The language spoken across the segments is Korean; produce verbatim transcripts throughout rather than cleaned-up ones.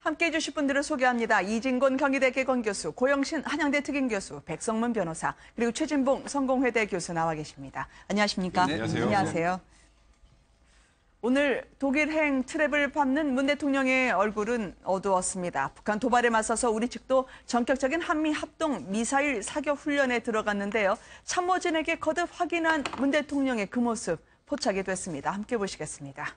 함께해 주실 분들을 소개합니다. 이진곤 경희대 개건교수, 고영신 한양대 특임교수, 백성문 변호사, 그리고 최진봉 성공회대 교수 나와 계십니다. 안녕하십니까? 네, 안녕하세요. 안녕하세요. 오늘 독일행 트랩을 밟는 문 대통령의 얼굴은 어두웠습니다. 북한 도발에 맞서서 우리 측도 전격적인 한미 합동 미사일 사격 훈련에 들어갔는데요. 참모진에게 거듭 확인한 문 대통령의 그 모습 포착이 됐습니다. 함께 보시겠습니다.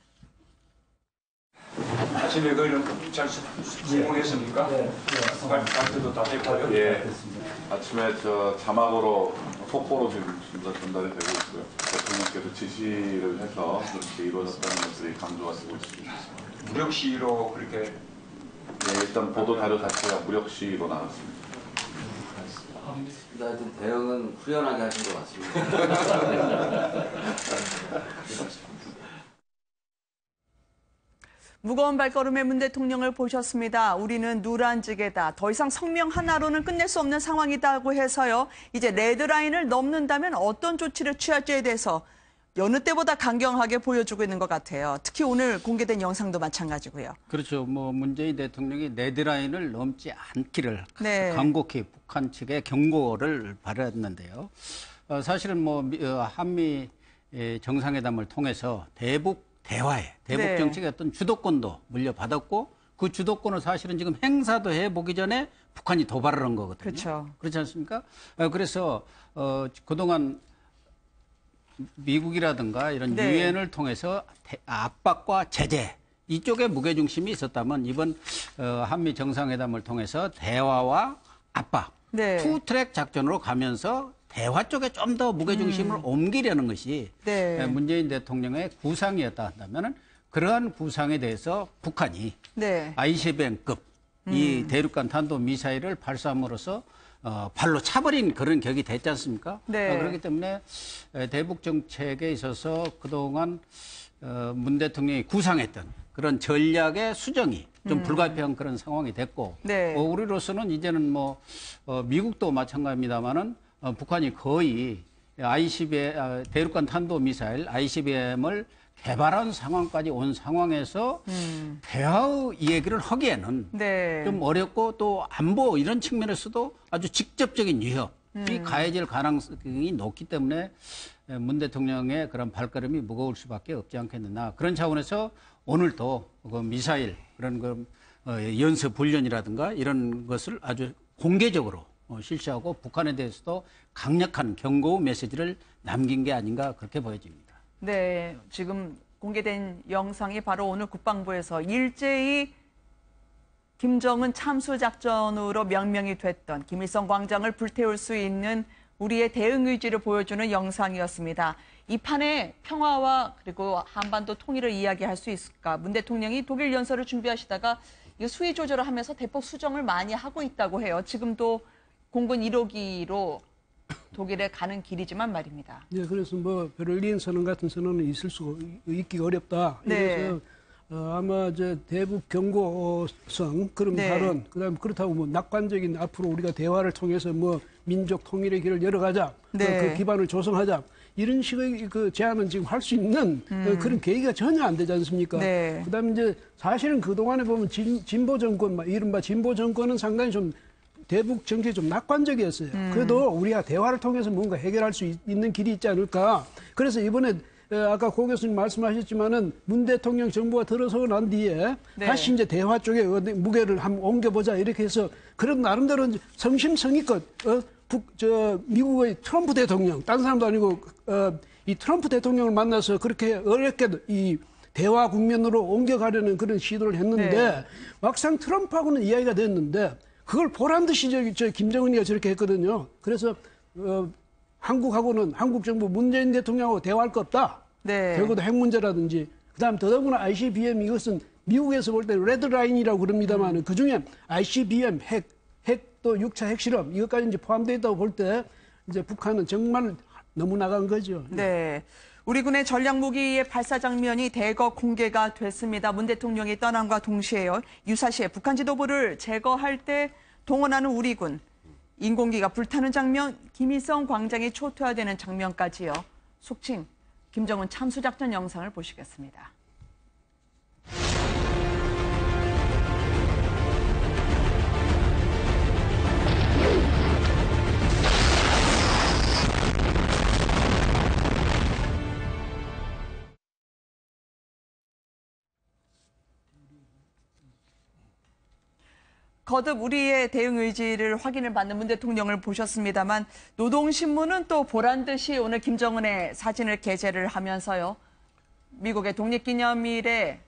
아침에 그걸 잘 성공했습니까? 네. 네. 발표도 다 됐고요. 예. 아침에 저 자막으로 속보로 지금 전달이 되고 있고요. 대통령께서 지시를 해서 그렇게 이루어졌다는 것들이 강조가 되고 있습니다. 무력시로 그렇게 예, 일단 보도 자료 자체가 무력시로 나왔습니다. 하여튼 대응은 후련하게 하신 것 같습니다. 무거운 발걸음의 문 대통령을 보셨습니다. 우리는 누란지게다. 더 이상 성명 하나로는 끝낼 수 없는 상황이다고 해서요. 이제 레드라인을 넘는다면 어떤 조치를 취할지에 대해서 여느 때보다 강경하게 보여주고 있는 것 같아요. 특히 오늘 공개된 영상도 마찬가지고요. 그렇죠. 뭐 문재인 대통령이 레드라인을 넘지 않기를 네. 간곡히 북한 측에 경고를 발했는데요. 어, 사실은 뭐 한미 정상회담을 통해서 대북 대화에 대북 네. 정책의 어떤 주도권도 물려받았고 그 주도권을 사실은 지금 행사도 해보기 전에 북한이 도발을 한 거거든요. 그렇죠. 그렇지 않습니까? 어, 그래서 어, 그동안 미국이라든가 이런 네. 유엔을 통해서 압박과 제재 이쪽에 무게중심이 있었다면 이번 어, 한미 정상회담을 통해서 대화와 압박 네. 투트랙 작전으로 가면서 대화 쪽에 좀 더 무게중심을 음. 옮기려는 것이 네. 문재인 대통령의 구상이었다 한다면 그러한 구상에 대해서 북한이 네. 아이씨비엠급 음. 이 대륙간 탄도미사일을 발사함으로써 어, 발로 차버린 그런 격이 됐지 않습니까? 네. 어, 그렇기 때문에 대북 정책에 있어서 그동안 어, 문 대통령이 구상했던 그런 전략의 수정이 좀 음. 불가피한 그런 상황이 됐고 네. 어, 우리로서는 이제는 뭐 어, 미국도 마찬가지입니다만은 어, 북한이 거의 아이씨비엠 아, 대륙간 탄도미사일 아이씨비엠을 개발한 상황까지 온 상황에서 음. 대화의 얘기를 하기에는 네. 좀 어렵고 또 안보 이런 측면에서도 아주 직접적인 위협이 음. 가해질 가능성이 높기 때문에 문 대통령의 그런 발걸음이 무거울 수밖에 없지 않겠느냐. 그런 차원에서 오늘도 그 미사일 그런 그 연습 훈련이라든가 이런 것을 아주 공개적으로 실시하고 북한에 대해서도 강력한 경고 메시지를 남긴 게 아닌가 그렇게 보여집니다. 네, 지금 공개된 영상이 바로 오늘 국방부에서 일제히 김정은 참수작전으로 명명이 됐던 김일성 광장을 불태울 수 있는 우리의 대응 의지를 보여주는 영상이었습니다. 이 판에 평화와 그리고 한반도 통일을 이야기할 수 있을까? 문 대통령이 독일 연설을 준비하시다가 수위 조절을 하면서 대폭 수정을 많이 하고 있다고 해요. 지금도 공군 일 호기로 독일에 가는 길이지만 말입니다. 네, 그래서 뭐 베를린 선언 같은 선언은 있을 수 있기 어렵다. 네. 그래서 어, 아마 저 대북 경고성 그런 네. 발언, 그다음 그렇다고 뭐 낙관적인 앞으로 우리가 대화를 통해서 뭐 민족 통일의 길을 열어가자, 네. 그, 그 기반을 조성하자 이런 식의 그 제안은 지금 할 수 있는 음. 그런 계기가 전혀 안 되지 않습니까? 네. 그다음에 이제 사실은 그 동안에 보면 진, 진보 정권, 이른바 진보 정권은 상당히 좀 대북 정책이 좀 낙관적이었어요. 음. 그래도 우리가 대화를 통해서 뭔가 해결할 수 있는 길이 있지 않을까. 그래서 이번에 아까 고 교수님 말씀하셨지만은 문 대통령 정부가 들어서고 난 뒤에 네. 다시 이제 대화 쪽에 무게를 한번 옮겨보자 이렇게 해서 그런 나름대로 성심성의껏 어, 북, 저 미국의 트럼프 대통령, 딴 사람도 아니고 어, 이 트럼프 대통령을 만나서 그렇게 어렵게 이 대화 국면으로 옮겨가려는 그런 시도를 했는데 네. 막상 트럼프하고는 이야기가 됐는데. 그걸 보란 듯이 저, 저 김정은이가 저렇게 했거든요. 그래서 어, 한국하고는 한국 정부 문재인 대통령하고 대화할 거 없다. 네. 적어도 핵 문제라든지. 그다음 더더구나 아이씨비엠 이것은 미국에서 볼 때 레드라인이라고 그럽니다만 음. 그중에 아이씨비엠 핵, 핵도 육 차 핵실험 이것까지 이제 포함되어 있다고 볼 때 이제 북한은 정말 너무 나간 거죠. 네. 우리 군의 전략무기의 발사 장면이 대거 공개가 됐습니다. 문 대통령이 떠남과 동시에요. 유사시에 북한 지도부를 제거할 때 동원하는 우리 군. 인공기가 불타는 장면, 김일성 광장이 초토화되는 장면까지요. 속칭 김정은 참수작전 영상을 보시겠습니다. 거듭 우리의 대응 의지를 확인을 받는 문 대통령을 보셨습니다만 노동신문은 또 보란 듯이 오늘 김정은의 사진을 게재를 하면서요. 미국의 독립기념일에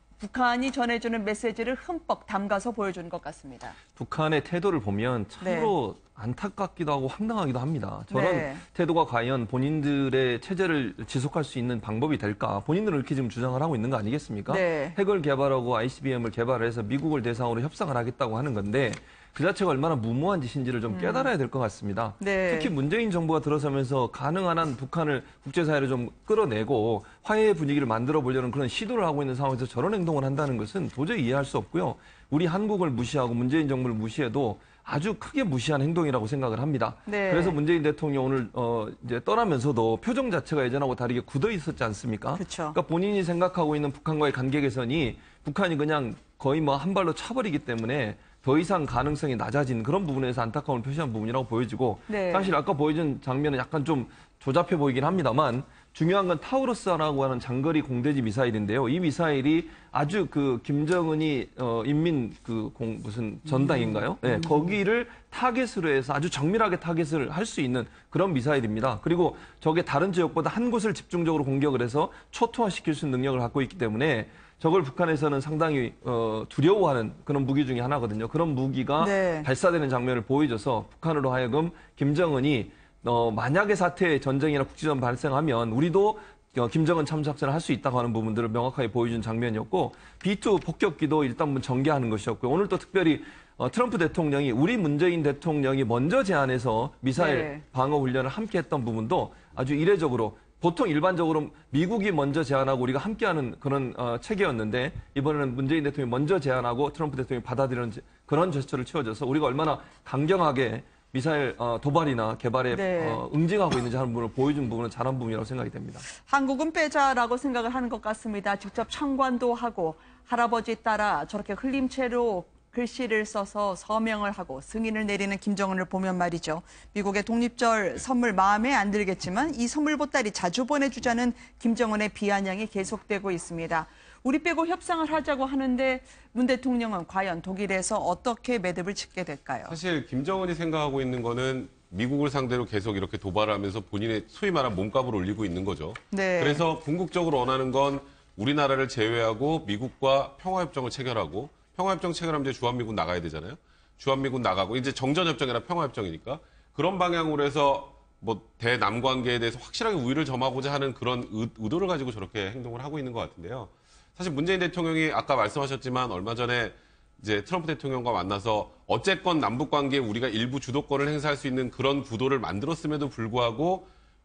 북한이 전해주는 메시지를 흠뻑 담가서 보여주는 것 같습니다. 북한의 태도를 보면 참으로 네. 안타깝기도 하고 황당하기도 합니다. 저런 네. 태도가 과연 본인들의 체제를 지속할 수 있는 방법이 될까? 본인들은 이렇게 지금 주장을 하고 있는 거 아니겠습니까? 네. 핵을 개발하고 아이씨비엠을 개발해서 미국을 대상으로 협상을 하겠다고 하는 건데 그 자체가 얼마나 무모한 짓인지를 좀 깨달아야 될 것 같습니다. 네. 특히 문재인 정부가 들어서면서 가능한 한 북한을 국제사회로 좀 끌어내고 화해의 분위기를 만들어 보려는 그런 시도를 하고 있는 상황에서 저런 행동을 한다는 것은 도저히 이해할 수 없고요. 우리 한국을 무시하고 문재인 정부를 무시해도 아주 크게 무시한 행동이라고 생각을 합니다. 네. 그래서 문재인 대통령 오늘 어 이제 떠나면서도 표정 자체가 예전하고 다르게 굳어 있었지 않습니까? 그쵸. 그러니까 본인이 생각하고 있는 북한과의 관계 개선이 북한이 그냥 거의 뭐 한 발로 차버리기 때문에 더 이상 가능성이 낮아진 그런 부분에서 안타까움을 표시한 부분이라고 보여지고 네. 사실 아까 보여준 장면은 약간 좀 조잡해 보이긴 합니다만 중요한 건 타우루스라고 하는 장거리 공대지 미사일인데요. 이 미사일이 아주 그 김정은이 어 인민 그 공 무슨 전당인가요? 네, 음. 거기를 타겟으로 해서 아주 정밀하게 타겟을 할 수 있는 그런 미사일입니다. 그리고 저게 다른 지역보다 한 곳을 집중적으로 공격을 해서 초토화시킬 수 있는 능력을 갖고 있기 때문에 저걸 북한에서는 상당히 어, 두려워하는 그런 무기 중에 하나거든요. 그런 무기가 네. 발사되는 장면을 보여줘서 북한으로 하여금 김정은이 어, 만약에 사태의 전쟁이나 국지전 발생하면 우리도 어, 김정은 참작전을 할 수 있다고 하는 부분들을 명확하게 보여준 장면이었고 비투 폭격기도 일단 전개하는 것이었고요. 오늘 또 특별히 어, 트럼프 대통령이 우리 문재인 대통령이 먼저 제안해서 미사일 네. 방어 훈련을 함께 했던 부분도 아주 이례적으로 보통 일반적으로 미국이 먼저 제안하고 우리가 함께하는 그런 어, 체계였는데 이번에는 문재인 대통령이 먼저 제안하고 트럼프 대통령이 받아들이는 그런 제스처를 치워줘서 우리가 얼마나 강경하게 미사일 어, 도발이나 개발에 네. 어, 응징하고 있는지 하는 부분을 보여준 부분은 잘한 부분이라고 생각이 됩니다. 한국은 빼자라고 생각을 하는 것 같습니다. 직접 참관도 하고 할아버지 따라 저렇게 흘림체로 글씨를 써서 서명을 하고 승인을 내리는 김정은을 보면 말이죠. 미국의 독립절 선물 마음에 안 들겠지만 이 선물 보따리 자주 보내주자는 김정은의 비아냥이 계속되고 있습니다. 우리 빼고 협상을 하자고 하는데 문 대통령은 과연 독일에서 어떻게 매듭을 짓게 될까요? 사실 김정은이 생각하고 있는 거는 미국을 상대로 계속 이렇게 도발하면서 본인의 소위 말한 몸값을 올리고 있는 거죠. 네. 그래서 궁극적으로 원하는 건 우리나라를 제외하고 미국과 평화협정을 체결하고 평화협정 체결하면 이제 주한미군 나가야 되잖아요. 주한미군 나가고 이제 정전협정이나 평화협정이니까 그런 방향으로 해서 뭐 대남 관계에 대해서 확실하게 우위를 점하고자 하는 그런 의도를 가지고 저렇게 행동을 하고 있는 것 같은데요. 사실 문재인 대통령이 아까 말씀하셨지만 얼마 전에 이제 트럼프 대통령과 만나서 어쨌건 남북 관계에 우리가 일부 주도권을 행사할 수 있는 그런 구도를 만들었음에도 불구하고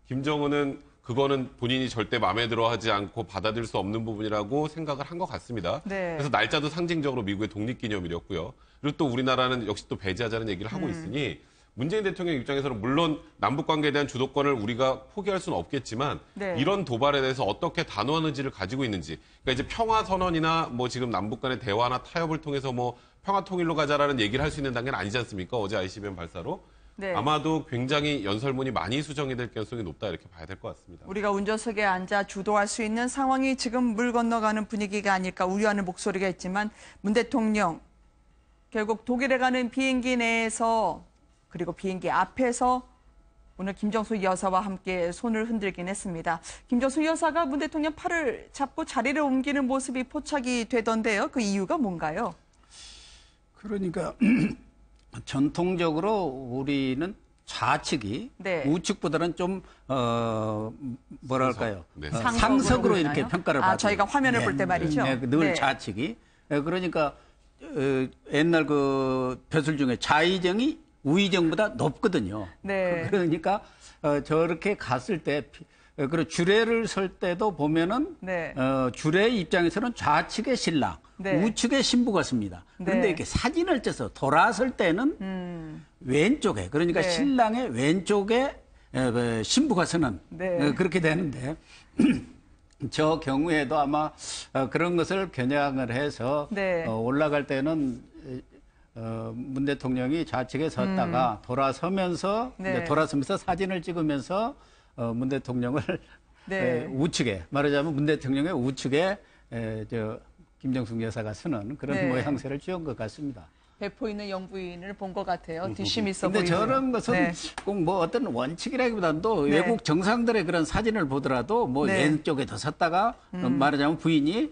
김정은은 그거는 본인이 절대 마음에 들어하지 않고 받아들일 수 없는 부분이라고 생각을 한 것 같습니다. 네. 그래서 날짜도 상징적으로 미국의 독립기념일이었고요. 그리고 또 우리나라는 역시 또 배제하자는 얘기를 하고 음. 있으니 문재인 대통령 입장에서는 물론 남북관계에 대한 주도권을 우리가 포기할 수는 없겠지만 네. 이런 도발에 대해서 어떻게 단호한 의지를 가지고 있는지 그러니까 이제 평화선언이나 뭐 지금 남북 간의 대화나 타협을 통해서 뭐 평화통일로 가자라는 얘기를 할 수 있는 단계는 아니지 않습니까? 어제 아이씨비엠 발사로. 네. 아마도 굉장히 연설문이 많이 수정이 될 가능성이 높다 이렇게 봐야 될 것 같습니다. 우리가 운전석에 앉아 주도할 수 있는 상황이 지금 물 건너가는 분위기가 아닐까 우려하는 목소리가 있지만 문 대통령 결국 독일에 가는 비행기 내에서 그리고 비행기 앞에서 오늘 김정수 여사와 함께 손을 흔들긴 했습니다. 김정수 여사가 문 대통령 팔을 잡고 자리를 옮기는 모습이 포착이 되던데요. 그 이유가 뭔가요? 그러니까 전통적으로 우리는 좌측이 네. 우측보다는 좀 어, 뭐랄까요? 네. 어, 상석으로 이렇게 평가를 받아요. 아, 저희가 화면을 네. 볼 때 말이죠. 네, 늘 네. 좌측이. 그러니까 어, 옛날 그 벼슬 중에 좌의정이 우의정보다 높거든요. 네. 그러니까 어, 저렇게 갔을 때 그리고 주례를 설 때도 보면은 네. 어, 주례 입장에서는 좌측의 신랑, 네. 우측의 신부가 씁니다. 그런데 네. 이렇게 사진을 쪄서 돌아설 때는 음. 왼쪽에 그러니까 네. 신랑의 왼쪽에 신부가 서는 네. 그렇게 되는데 저 경우에도 아마 그런 것을 겨냥을 해서 네. 올라갈 때는 어, 문 대통령이 좌측에 섰다가 음. 돌아서면서 네. 돌아서면서 사진을 찍으면서 어, 문 대통령을 네. 에, 우측에 말하자면 문 대통령의 우측에 에, 저 김정숙 여사가 서는 그런 네. 모양새를 취한 것 같습니다. 배포 있는 영부인을 본 것 같아요. 뒷심 있어 근데 보이고요. 저런 것은 네. 꼭 뭐 어떤 원칙이라기보다도 네. 외국 정상들의 그런 사진을 보더라도 뭐 네. 왼쪽에 더 섰다가 음. 말하자면 부인이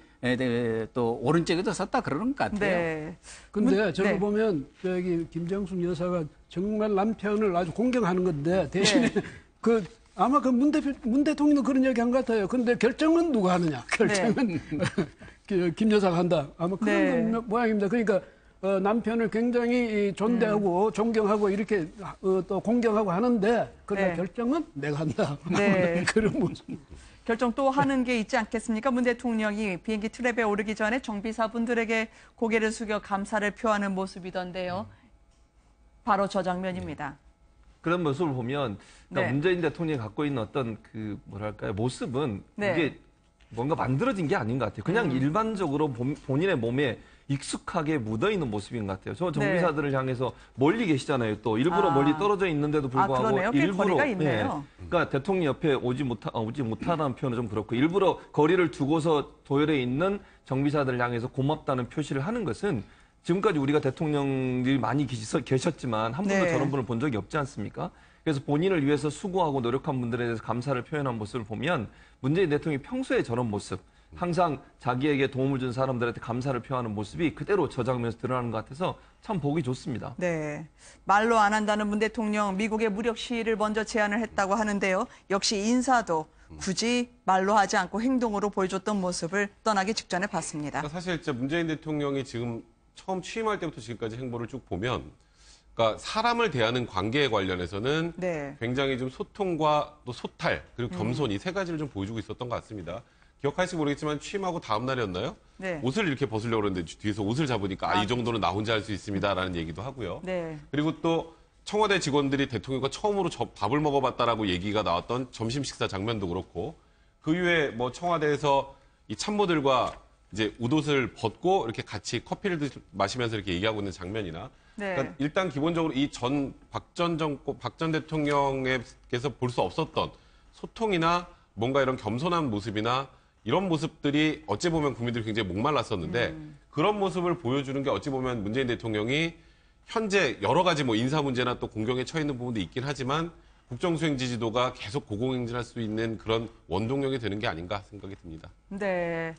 또 오른쪽에 더 섰다 그러는 것 같아요. 네. 근데 저거 네. 보면 저기 김정숙 여사가 정말 남편을 아주 공경하는 건데 대신에 네. 그 아마 그 문 대표 문 대통령도 그런 얘기 한 것 같아요. 그런데 결정은 누가 하느냐? 결정은 그 김 여사가 한다. 아마 그런 네. 모양입니다. 그러니까 어, 남편을 굉장히 이 존대하고 음. 존경하고 이렇게 어, 또 공경하고 하는데 그러나 네. 결정은 내가 한다. 네. 그런 모습. 결정 또 하는 게 있지 않겠습니까? 문 대통령이 비행기 트랩에 오르기 전에 정비사분들에게 고개를 숙여 감사를 표하는 모습이던데요. 바로 저 장면입니다. 그런 모습을 보면 그러니까 네. 문재인 대통령이 갖고 있는 어떤 그 뭐랄까요 모습은 네. 이게 뭔가 만들어진 게 아닌 것 같아요. 그냥 음. 일반적으로 본- 본인의 몸에 익숙하게 묻어있는 모습인 것 같아요. 저 정비사들을 네. 향해서 멀리 계시잖아요. 또 일부러 아. 멀리 떨어져 있는데도 불구하고 아, 그러네요. 꽤 일부러 거리가 있네요. 예. 그러니까 대통령 옆에 오지 못하 어, 오지 못하라는 표현은 좀 그렇고 일부러 거리를 두고서 도열에 있는 정비사들을 향해서 고맙다는 표시를 하는 것은 지금까지 우리가 대통령들이 많이 계시- 계셨지만 한 번도 네. 저런 분을 본 적이 없지 않습니까? 그래서 본인을 위해서 수고하고 노력한 분들에 대해서 감사를 표현한 모습을 보면 문재인 대통령이 평소에 저런 모습, 항상 자기에게 도움을 준 사람들한테 감사를 표하는 모습이 그대로 저 장면에서 드러나는 것 같아서 참 보기 좋습니다. 네. 말로 안 한다는 문 대통령, 미국의 무력 시위를 먼저 제안을 했다고 하는데요. 역시 인사도 굳이 말로 하지 않고 행동으로 보여줬던 모습을 떠나기 직전에 봤습니다. 그러니까 사실 진짜 문재인 대통령이 지금 처음 취임할 때부터 지금까지 행보를 쭉 보면, 그러니까 사람을 대하는 관계에 관련해서는 네. 굉장히 좀 소통과 또 소탈 그리고 겸손 이 세 가지를 좀 보여주고 있었던 것 같습니다. 기억하실지 모르겠지만 취임하고 다음 날이었나요? 네. 옷을 이렇게 벗으려고 그러는데 뒤에서 옷을 잡으니까 아, 이 정도는 나 혼자 할 수 있습니다라는 얘기도 하고요. 네. 그리고 또 청와대 직원들이 대통령과 처음으로 저 밥을 먹어봤다라고 얘기가 나왔던 점심 식사 장면도 그렇고 그 이후에 뭐 청와대에서 이 참모들과 이제 웃옷을 벗고 이렇게 같이 커피를 드- 마시면서 이렇게 얘기하고 있는 장면이나 네. 그러니까 일단 기본적으로 이 전 박 전 정권 박 전 대통령께서 볼 수 없었던 소통이나 뭔가 이런 겸손한 모습이나 이런 모습들이 어찌 보면 국민들이 굉장히 목말랐었는데 음. 그런 모습을 보여주는 게 어찌 보면 문재인 대통령이 현재 여러 가지 뭐 인사 문제나 또 공경에 처해 있는 부분도 있긴 하지만 국정수행 지지도가 계속 고공행진할 수 있는 그런 원동력이 되는 게 아닌가 생각이 듭니다. 네.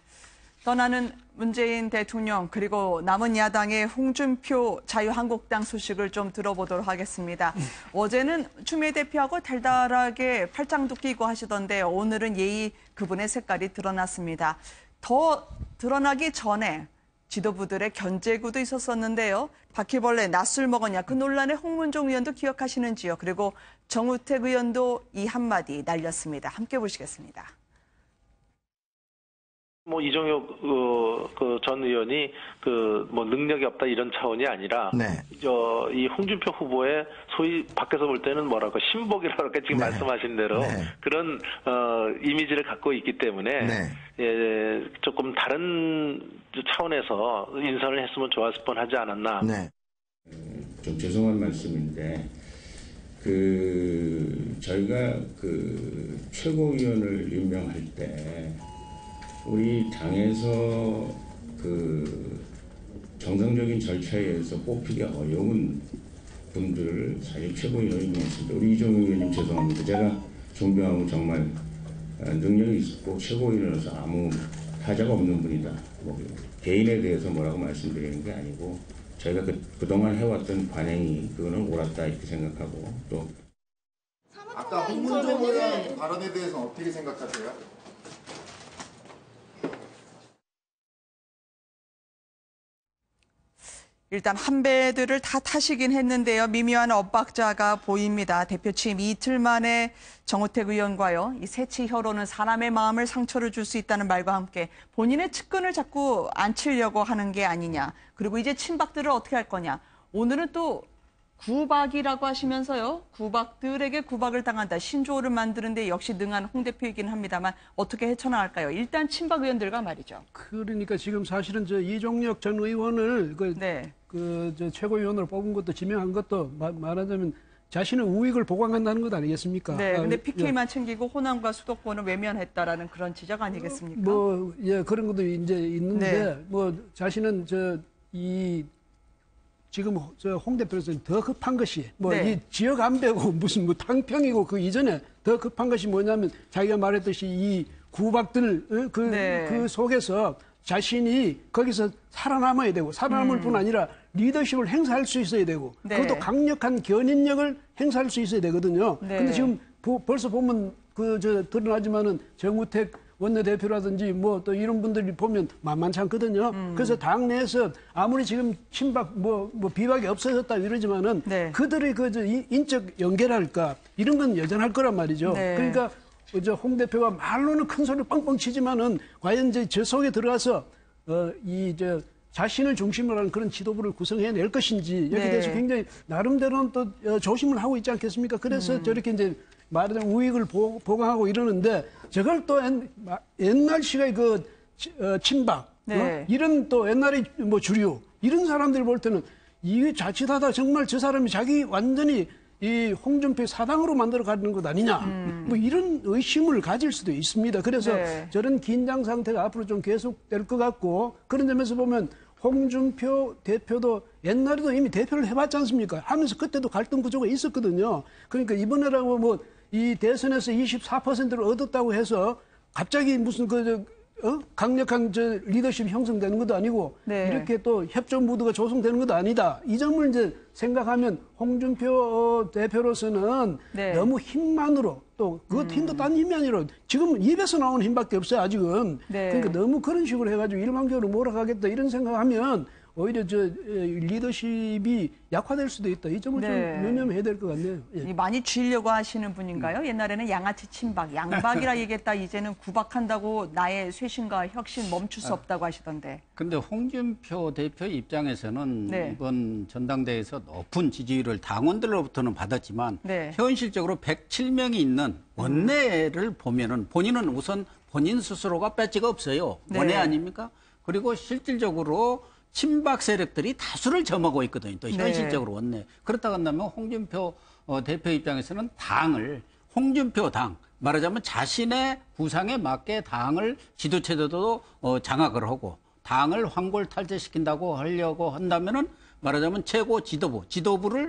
떠나는 문재인 대통령 그리고 남은 야당의 홍준표 자유한국당 소식을 좀 들어보도록 하겠습니다. 어제는 추미애 대표하고 달달하게 팔짱도 끼고 하시던데 오늘은 예의 그분의 색깔이 드러났습니다. 더 드러나기 전에 지도부들의 견제구도 있었었는데요. 바퀴벌레 낯술 먹었냐 그 논란의 홍문종 의원도 기억하시는지요. 그리고 정우택 의원도 이 한마디 날렸습니다. 함께 보시겠습니다. 뭐 이종혁 어, 그 전 의원이 그 뭐 능력이 없다 이런 차원이 아니라 네. 저 이 홍준표 후보의 소위 밖에서 볼 때는 뭐랄까 신복이라고 지금 네. 말씀하신 대로 네. 그런 어 이미지를 갖고 있기 때문에 네. 예, 조금 다른 차원에서 인선을 했으면 좋았을 뻔하지 않았나. 네. 좀 죄송한 말씀인데 그 저희가 그 최고위원을 임명할 때 우리 당에서 그 정상적인 절차에 의해서 뽑히기 어려운 분들을 사실 최고위원으로 임명했습니다. 우리 이종혁 의원님 죄송합니다. 제가 존경하고 정말 능력이 있고 최고위원으로서 아무 타자가 없는 분이다. 뭐 개인에 대해서 뭐라고 말씀드리는 게 아니고 저희가 그, 그동안 해왔던 관행이 그거는 옳았다 이렇게 생각하고 또 아까 홍문종 의원 발언에 대해서는 어떻게 생각하세요? 일단 한배들을 다 타시긴 했는데요. 미묘한 엇박자가 보입니다. 대표 취임 이틀 만에 정우택 의원과요. 이 새치 혀로는 사람의 마음을 상처를 줄 수 있다는 말과 함께 본인의 측근을 자꾸 안치려고 하는 게 아니냐. 그리고 이제 친박들을 어떻게 할 거냐. 오늘은 또 구박이라고 하시면서요. 구박들에게 구박을 당한다. 신조어를 만드는데 역시 능한 홍 대표이긴 합니다만 어떻게 헤쳐나갈까요? 일단 친박 의원들과 말이죠. 그러니까 지금 사실은 저 이종혁 전 의원을 그, 네. 그 저 최고위원으로 뽑은 것도 지명한 것도 마, 말하자면 자신의 우익을 보강한다는 것 아니겠습니까? 네, 근데 아, 피케이만 챙기고 호남과 수도권을 외면했다라는 그런 지적 아니겠습니까? 뭐, 예, 그런 것도 이제 있는데, 네. 뭐, 자신은 저, 이 지금 저 홍 대표로서는 더 급한 것이 뭐 이 네. 지역 안배고 무슨 뭐 탕평이고 그 이전에 더 급한 것이 뭐냐면 자기가 말했듯이 이 구박들 어? 그, 네. 그 속에서 자신이 거기서 살아남아야 되고 살아남을 음. 뿐 아니라 리더십을 행사할 수 있어야 되고 네. 그것도 강력한 견인력을 행사할 수 있어야 되거든요. 네. 근데 지금 보, 벌써 보면 그 저 드러나지만은 정우택 원내대표라든지 뭐 또 이런 분들이 보면 만만치 않거든요. 음. 그래서 당내에서 아무리 지금 친박 뭐, 뭐 비박이 없어졌다 이러지만은 네. 그들의 그 저 인적 연계랄까 이런 건 여전할 거란 말이죠. 네. 그러니까 저 홍 대표가 말로는 큰 소리 뻥뻥 치지만은 과연 이제 저 속에 들어가서 어, 이 저 자신을 중심으로 하는 그런 지도부를 구성해낼 것인지 여기에 네. 대해서 굉장히 나름대로는 또 어, 조심을 하고 있지 않겠습니까? 그래서 음. 저렇게 이제 말하자면 우익을 보, 보강하고 이러는데 저걸 또 옛, 옛날식의 그 치- 어, 친박 네. 어? 이런 또 옛날의 뭐 주류 이런 사람들이 볼 때는 이게 자칫하다 정말 저 사람이 자기 완전히 이 홍준표 사당으로 만들어 가는 것 아니냐 뭐 이런 의심을 가질 수도 있습니다. 그래서 음. 네. 저런 긴장 상태가 앞으로 좀 계속될 것 같고 그런 점에서 보면 홍준표 대표도 옛날에도 이미 대표를 해봤지 않습니까? 하면서 그때도 갈등 구조가 있었거든요. 그러니까 이번에라고 뭐 이 대선에서 이십사 퍼센트를 얻었다고 해서 갑자기 무슨 그 저, 어? 강력한 저 리더십 형성되는 것도 아니고 네. 이렇게 또 협조 무드가 조성되는 것도 아니다. 이 점을 이제 생각하면 홍준표 어, 대표로서는 네. 너무 힘만으로 또 그 힘도 딴 힘이 아니라 지금 입에서 나오는 힘밖에 없어요 아직은. 네. 그러니까 너무 그런 식으로 해가지고 일방적으로 몰아가겠다 이런 생각하면 오히려 저 에, 리더십이 약화될 수도 있다. 이 점을 네. 좀 유념해야 될 것 같네요. 예. 이 많이 쥐려고 하시는 분인가요? 옛날에는 양아치 친박, 양박이라 얘기했다. 이제는 구박한다고 나의 쇄신과 혁신 멈출 수 없다고 하시던데. 근데 홍준표 대표 입장에서는 네. 이번 전당대회에서 높은 지지율을 당원들로부터는 받았지만 네. 현실적으로 백칠 명이 있는 원내를 보면은 본인은 우선 본인 스스로가 배지가 없어요. 네. 원내 아닙니까? 그리고 실질적으로 친박 세력들이 다수를 점하고 있거든요. 또 네. 현실적으로 원내. 그렇다고 한다면 홍준표 어, 대표 입장에서는 당을 홍준표 당 말하자면 자신의 구상에 맞게 당을 지도체제도 어, 장악을 하고 당을 황골탈퇴시킨다고 하려고 한다면은 말하자면 최고 지도부, 지도부를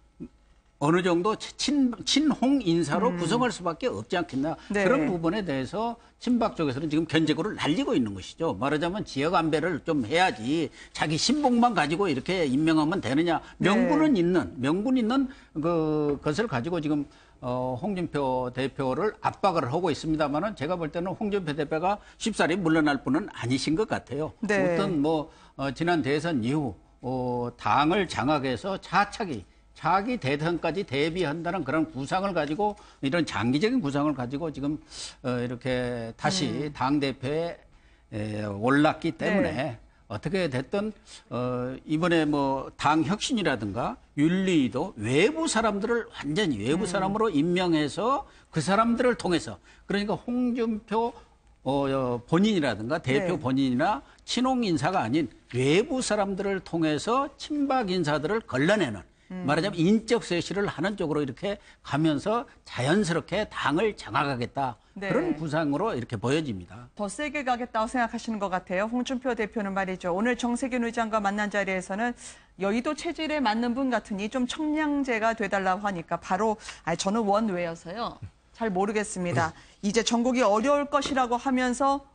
어느 정도 친, 친홍 인사로 음. 구성할 수밖에 없지 않겠나. 네. 그런 부분에 대해서 친박 쪽에서는 지금 견제구를 날리고 있는 것이죠. 말하자면 지역 안배를 좀 해야지 자기 신봉만 가지고 이렇게 임명하면 되느냐. 명분은 네. 있는, 명분 있는 그 것을 가지고 지금 어, 홍준표 대표를 압박을 하고 있습니다만은 제가 볼 때는 홍준표 대표가 쉽사리 물러날 분은 아니신 것 같아요. 네. 어떤 뭐 어, 지난 대선 이후 어, 당을 장악해서 차차기 자기 대선까지 대비한다는 그런 구상을 가지고 이런 장기적인 구상을 가지고 지금 어, 이렇게 다시 음. 당 대표에 에, 올랐기 때문에 네. 어떻게 됐든 어, 이번에 뭐 당 혁신이라든가 윤리도 외부 사람들을 완전히 외부 음. 사람으로 임명해서 그 사람들을 통해서 그러니까 홍준표 어, 어, 본인이라든가 대표 네. 본인이나 친홍 인사가 아닌 외부 사람들을 통해서 친박 인사들을 걸러내는 음. 말하자면 인적 쇄신을 하는 쪽으로 이렇게 가면서 자연스럽게 당을 장악하겠다. 네. 그런 구상으로 이렇게 보여집니다. 더 세게 가겠다고 생각하시는 것 같아요. 홍준표 대표는 말이죠. 오늘 정세균 의장과 만난 자리에서는 여의도 체질에 맞는 분 같으니 좀 청량제가 돼달라고 하니까 바로 아니, 저는 원외여서요. 잘 모르겠습니다. 이제 전국이 어려울 것이라고 하면서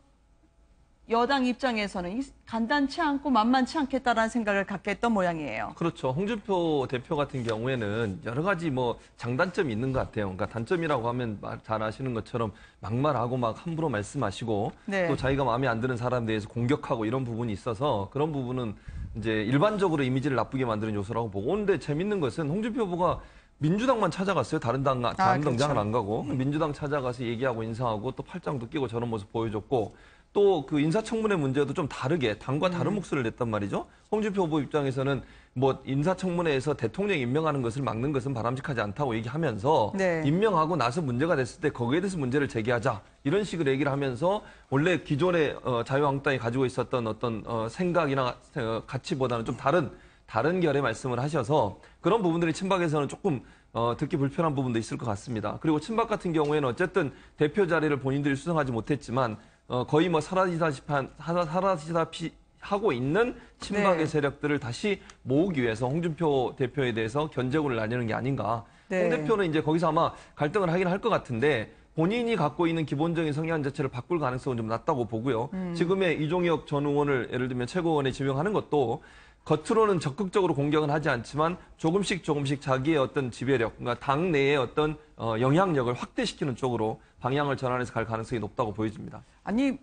여당 입장에서는 간단치 않고 만만치 않겠다라는 생각을 갖게 했던 모양이에요. 그렇죠. 홍준표 대표 같은 경우에는 여러 가지 뭐 장단점이 있는 것 같아요. 그러니까 단점이라고 하면 잘 아시는 것처럼 막말하고 막 함부로 말씀하시고 네. 또 자기가 마음에 안 드는 사람에 대해서 공격하고 이런 부분이 있어서 그런 부분은 이제 일반적으로 이미지를 나쁘게 만드는 요소라고 보고 근데 재밌는 것은 홍준표 후보가 민주당만 찾아갔어요. 다른 당, 다른 아, 당장을 그렇죠. 안 가고 민주당 찾아가서 얘기하고 인사하고 또 팔짱도 끼고 저런 모습 보여줬고 또 그 인사청문회 문제도 좀 다르게 당과 다른 음. 목소리를 냈단 말이죠. 홍준표 후보 입장에서는 뭐 인사청문회에서 대통령 임명하는 것을 막는 것은 바람직하지 않다고 얘기하면서 네. 임명하고 나서 문제가 됐을 때 거기에 대해서 문제를 제기하자 이런 식으로 얘기를 하면서 원래 기존에 어, 자유한국당이 가지고 있었던 어떤 어, 생각이나 어, 가치보다는 좀 다른 다른 결의 말씀을 하셔서 그런 부분들이 친박에서는 조금 어, 듣기 불편한 부분도 있을 것 같습니다. 그리고 친박 같은 경우에는 어쨌든 대표 자리를 본인들이 수성하지 못했지만 어, 거의 뭐 사라지다시피, 한, 사라지다시피 하고 있는 친박의 네. 세력들을 다시 모으기 위해서 홍준표 대표에 대해서 견제구를 날리는 게 아닌가. 네. 홍 대표는 이제 거기서 아마 갈등을 하긴 할 것 같은데 본인이 갖고 있는 기본적인 성향 자체를 바꿀 가능성은 좀 낮다고 보고요. 음. 지금의 이종혁 전 의원을 예를 들면 최고위원에 지명하는 것도 겉으로는 적극적으로 공격은 하지 않지만 조금씩 조금씩 자기의 어떤 지배력, 그러니까 당 내의 어떤 어, 영향력을 확대시키는 쪽으로 방향을 전환해서 갈 가능성이 높다고 보여집니다. 아니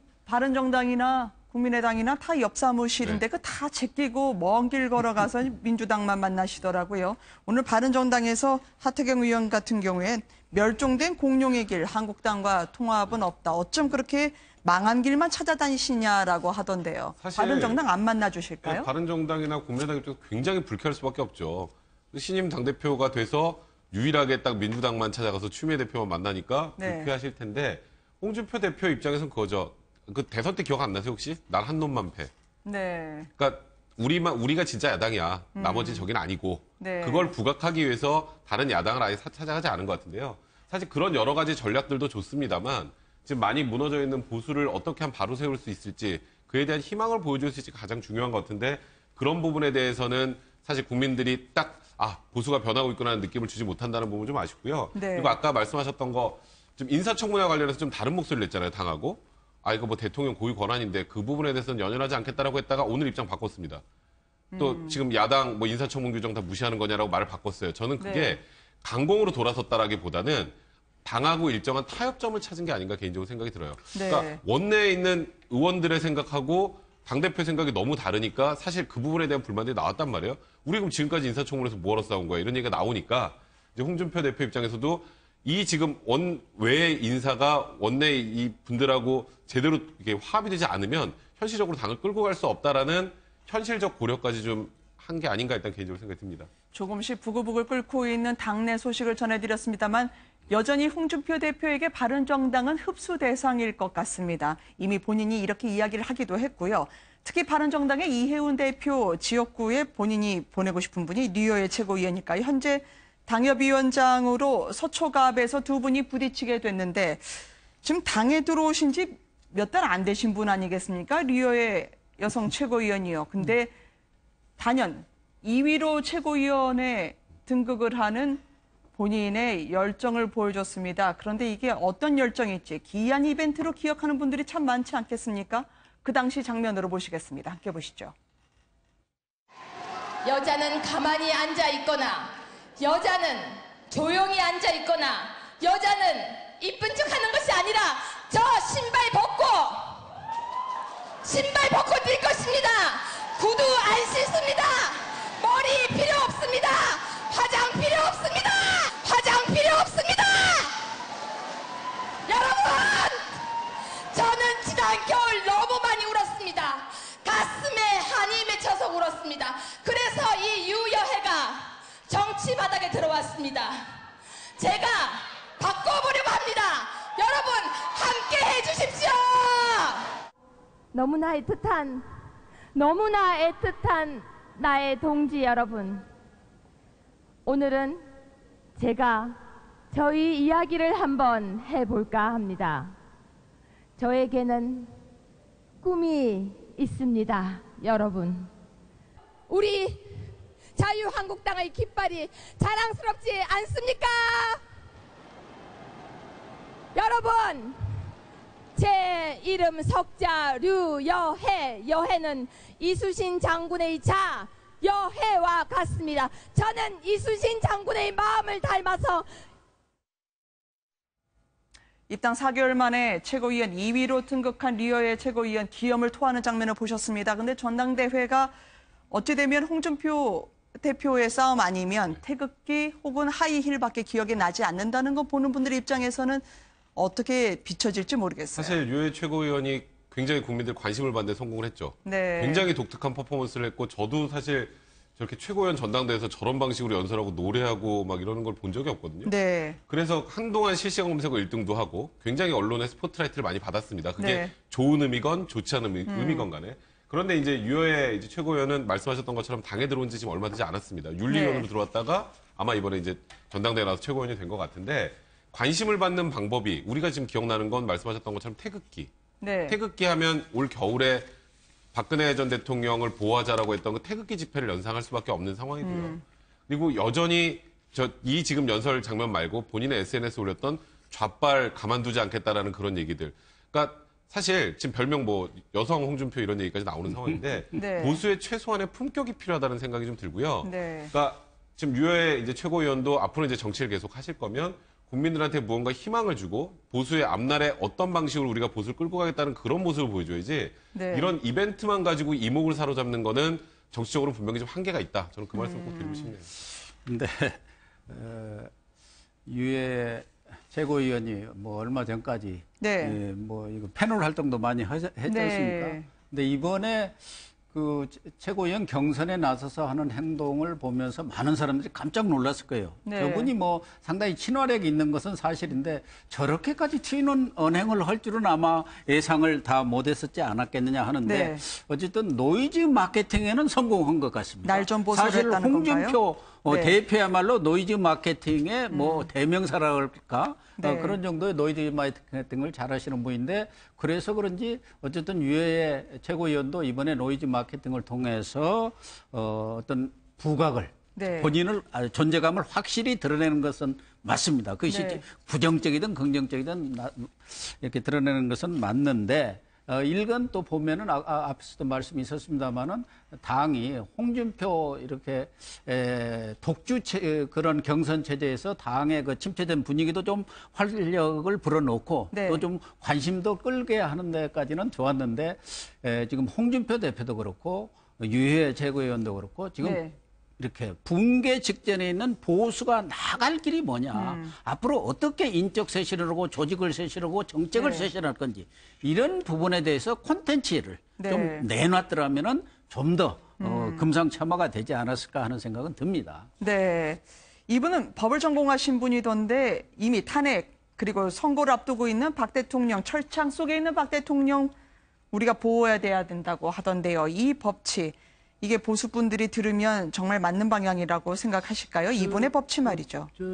바른정당이나 국민의당이나 다 옆 사무실인데 네. 그 다 제끼고 먼 길 걸어가서 민주당만 만나시더라고요. 오늘 바른정당에서 하태경 의원 같은 경우엔 멸종된 공룡의 길, 한국당과 통합은 없다. 어쩜 그렇게 망한 길만 찾아다니시냐라고 하던데요. 사실 바른정당 안 만나주실까요? 바른정당이나 국민의당 입장에서 굉장히 불쾌할 수밖에 없죠. 신임 당대표가 돼서 유일하게 딱 민주당만 찾아가서 추미애 대표만 만나니까 네. 불쾌하실 텐데 홍준표 대표 입장에서는 그거죠. 그 대선 때 기억 안 나세요 혹시? 난 한 놈만 패. 네. 그러니까 우리만 우리가 진짜 야당이야. 음. 나머지 저기는 아니고. 네. 그걸 부각하기 위해서 다른 야당을 아예 사- 찾아가지 않은 것 같은데요. 사실 그런 여러 가지 전략들도 좋습니다만 지금 많이 무너져 있는 보수를 어떻게 하면 바로 세울 수 있을지 그에 대한 희망을 보여줄 수 있을지 가장 중요한 것 같은데 그런 부분에 대해서는 사실 국민들이 딱 아, 보수가 변하고 있구나라는 느낌을 주지 못한다는 부분은 좀 아쉽고요. 네. 그리고 아까 말씀하셨던 거 좀 인사청문회와 관련해서 좀 다른 목소리를 냈잖아요. 당하고. 아, 이거 뭐 대통령 고유 권한인데 그 부분에 대해서는 연연하지 않겠다라고 했다가 오늘 입장 바꿨습니다. 또 음. 지금 야당 뭐 인사청문 규정 다 무시하는 거냐라고 말을 바꿨어요. 저는 그게 네. 강공으로 돌아섰다라기보다는 당하고 일정한 타협점을 찾은 게 아닌가 개인적으로 생각이 들어요. 네. 그러니까 원내에 있는 의원들의 생각하고 당대표 생각이 너무 다르니까 사실 그 부분에 대한 불만들이 나왔단 말이에요. 우리 그럼 지금까지 인사청문회에서 뭐하러 싸운 거야? 이런 얘기가 나오니까 이제 홍준표 대표 입장에서도 이 지금 원외 인사가 원내 이 분들하고 제대로 이게 화합이 되지 않으면 현실적으로 당을 끌고 갈 수 없다라는 현실적 고려까지 좀 한 게 아닌가 일단 개인적으로 생각이 듭니다. 조금씩 부글부글 끓고 있는 당내 소식을 전해드렸습니다만 여전히 홍준표 대표에게 바른정당은 흡수 대상일 것 같습니다. 이미 본인이 이렇게 이야기를 하기도 했고요. 특히 바른정당의 이해운 대표 지역구에 본인이 보내고 싶은 분이 류호의 최고위원일까요? 현재 당협위원장으로 서초갑에서 두 분이 부딪히게 됐는데 지금 당에 들어오신 지 몇 달 안 되신 분 아니겠습니까? 류호의 여성 최고위원이요. 근데 단연 이 위로 최고위원에 등극을 하는 본인의 열정을 보여줬습니다. 그런데 이게 어떤 열정일지 기이한 이벤트로 기억하는 분들이 참 많지 않겠습니까? 그 당시 장면으로 보시겠습니다. 함께 보시죠. 여자는 가만히 앉아 있거나 여자는 조용히 앉아 있거나 여자는 이쁜 척 하는 것이 아니라 저 신발 벗고 신발 벗고 뛸 것입니다. 구두 안 신습니다. 머리 필요 없습니다. 화장 필요 없습니다. 화장 필요 없습니다. 여러분, 저는 지난 겨울 너무 많이 울었습니다. 가슴에 한이 맺혀서 울었습니다. 그래서 이 유여회가 정치 바닥에 들어왔습니다. 제가 바꿔보려고 합니다. 여러분 함께 해주십시오. 너무나 애틋한 너무나 애틋한 나의 동지 여러분, 오늘은 제가 저희 이야기를 한번 해볼까 합니다. 저에게는 꿈이 있습니다, 여러분. 우리 자유한국당의 깃발이 자랑스럽지 않습니까? 여러분, 제 이름 석자 류여해, 여해는 이수신 장군의 자 여해와 같습니다. 저는 이수신 장군의 마음을 닮아서 입당 사 개월 만에 최고위원 이 위로 등극한 류호의 최고위원 기염을 토하는 장면을 보셨습니다. 근데 전당대회가 어찌 되면 홍준표 대표의 싸움 아니면 태극기 혹은 하이힐밖에 기억이 나지 않는다는 거 보는 분들 입장에서는 어떻게 비춰질지 모르겠어요. 사실 류호의 최고위원이 굉장히 국민들 관심을 받는 데 성공을 했죠. 네. 굉장히 독특한 퍼포먼스를 했고 저도 사실 저렇게 최고위원 전당대회에서 저런 방식으로 연설하고 노래하고 막 이러는 걸 본 적이 없거든요. 네. 그래서 한동안 실시간 검색어 일 등도 하고 굉장히 언론의 스포트라이트를 많이 받았습니다. 그게 네. 좋은 의미건 좋지 않은 의미, 음. 의미건 간에. 그런데 이제 유여의 이제 최고위원은 말씀하셨던 것처럼 당에 들어온 지 지금 얼마 되지 않았습니다. 윤리위원으로 네. 들어왔다가 아마 이번에 이제 전당대회 나와서 최고위원이 된 것 같은데 관심을 받는 방법이 우리가 지금 기억나는 건 말씀하셨던 것처럼 태극기. 네. 태극기 하면 올 겨울에 박근혜 전 대통령을 보호하자라고 했던 그 태극기 집회를 연상할 수밖에 없는 상황이고요. 음. 그리고 여전히 저 이 지금 연설 장면 말고 본인의 에스엔에스에 올렸던 좌빨 가만두지 않겠다라는 그런 얘기들. 그러니까 사실 지금 별명 뭐 여성 홍준표 이런 얘기까지 나오는 상황인데 네. 보수의 최소한의 품격이 필요하다는 생각이 좀 들고요. 네. 그러니까 지금 유해 이제 최고위원도 앞으로 이제 정치를 계속 하실 거면 국민들한테 무언가 희망을 주고 보수의 앞날에 어떤 방식으로 우리가 보수를 끌고 가겠다는 그런 모습을 보여줘야지 네. 이런 이벤트만 가지고 이목을 사로잡는 거는 정치적으로 분명히 좀 한계가 있다. 저는 그 말씀 음. 꼭 드리고 싶네요. 근데 어, 유해 최고위원이 뭐 얼마 전까지 네. 예, 뭐 이거 패널 활동도 많이 하지, 했지 네. 않습니까? 근데 이번에 그 최고위원 경선에 나서서 하는 행동을 보면서 많은 사람들이 깜짝 놀랐을 거예요. 네. 저분이 뭐 상당히 친화력이 있는 것은 사실인데 저렇게까지 튀는 언행을 할 줄은 아마 예상을 다 못했었지 않았겠느냐 하는데 네. 어쨌든 노이즈 마케팅에는 성공한 것 같습니다. 날 좀 보수를 사실 했다는 홍준표 건가요? 어, 네. 대표야말로 노이즈 마케팅의 뭐 음. 대명사라 할까? 네. 어, 그런 정도의 노이즈 마케팅을 잘 하시는 분인데 그래서 그런지 어쨌든 유해 최고위원도 이번에 노이즈 마케팅을 통해서 어, 어떤 부각을 네. 본인을 존재감을 확실히 드러내는 것은 맞습니다. 그것이 네. 부정적이든 긍정적이든 나, 이렇게 드러내는 것은 맞는데 어, 일건 또 보면은 아, 아, 앞에서도 말씀이 있었습니다만은 당이 홍준표 이렇게 에, 독주 체, 그런 경선 체제에서 당의 그 침체된 분위기도 좀 활력을 불어넣고 네. 또 좀 관심도 끌게 하는 데까지는 좋았는데 에, 지금 홍준표 대표도 그렇고 유해 최고위원도 그렇고 지금 네. 이렇게 붕괴 직전에 있는 보수가 나갈 길이 뭐냐. 음. 앞으로 어떻게 인적 쇄신을 하고 조직을 쇄신하고 정책을 네. 쇄신할 건지 이런 부분에 대해서 콘텐츠를 네. 좀 내놨더라면은 좀 더 음. 어, 금상첨화가 되지 않았을까 하는 생각은 듭니다. 네. 이분은 법을 전공하신 분이던데 이미 탄핵 그리고 선거를 앞두고 있는 박 대통령 철창 속에 있는 박 대통령 우리가 보호해야 돼야 된다고 하던데요. 이 법치. 이게 보수분들이 들으면 정말 맞는 방향이라고 생각하실까요? 이분의 법치 말이죠. 저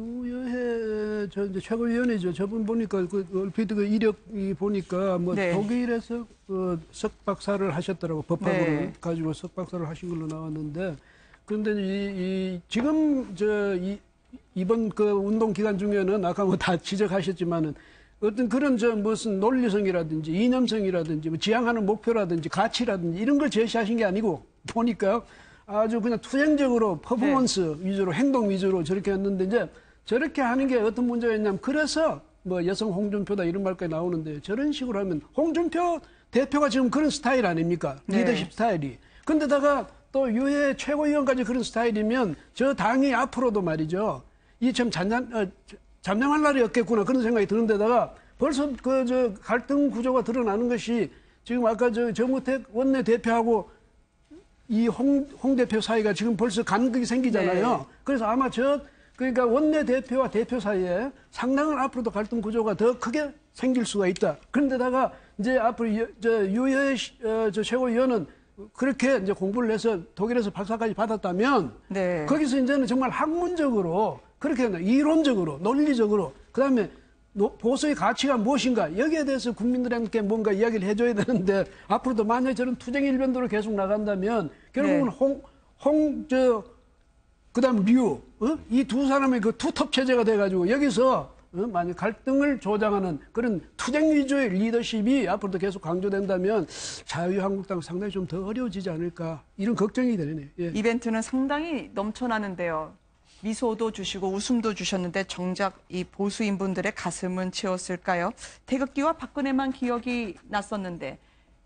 유여해 저 이제 최고위원이죠. 저분 보니까 그 얼핏 그 이력이 보니까 뭐 네. 독일에서 그 석박사를 하셨더라고 법학으로 네. 가지고 석박사를 하신 걸로 나왔는데 그런데 이, 이 지금 저 이, 이번 그 운동 기간 중에는 아까 뭐 다 지적하셨지만은. 어떤 그런 저 무슨 논리성이라든지 이념성이라든지 뭐 지향하는 목표라든지 가치라든지 이런 걸 제시하신 게 아니고 보니까 아주 그냥 투쟁적으로 퍼포먼스 네. 위주로 행동 위주로 저렇게 했는데 이제 저렇게 하는 게 어떤 문제가 있냐면 그래서 뭐 여성 홍준표다 이런 말까지 나오는데 저런 식으로 하면 홍준표 대표가 지금 그런 스타일 아닙니까? 네. 리더십 스타일이. 근데다가 또 유해 최고위원까지 그런 스타일이면 저 당이 앞으로도 말이죠. 이 참 잔잔 어, 잠잠할 날이 없겠구나 그런 생각이 드는데다가 벌써 그 저 갈등 구조가 드러나는 것이 지금 아까 저 정우택 원내 대표하고 이 홍 홍 대표 사이가 지금 벌써 간극이 생기잖아요. 네. 그래서 아마 저 그러니까 원내 대표와 대표 사이에 상당한 앞으로도 갈등 구조가 더 크게 생길 수가 있다. 그런데다가 이제 앞으로 여, 저 유해 어, 저 최고위원은 그렇게 이제 공부를 해서 독일에서 박사까지 받았다면 네. 거기서 이제는 정말 학문적으로 그렇게 이론적으로 논리적으로 그다음에 보수의 가치가 무엇인가 여기에 대해서 국민들에게 뭔가 이야기를 해줘야 되는데 앞으로도 만약에 저런 투쟁 일변도로 계속 나간다면 결국은 네. 홍, 홍, 저, 그다음 류, 어? 이 두 사람의 그 투톱 체제가 돼가지고 여기서 어? 만약 갈등을 조장하는 그런 투쟁 위주의 리더십이 앞으로도 계속 강조된다면 자유한국당 상당히 좀 더 어려워지지 않을까 이런 걱정이 되네요. 예. 이벤트는 상당히 넘쳐나는데요. 미소도 주시고 웃음도 주셨는데 정작 이 보수인분들의 가슴은 채웠을까요? 태극기와 박근혜만 기억이 났었는데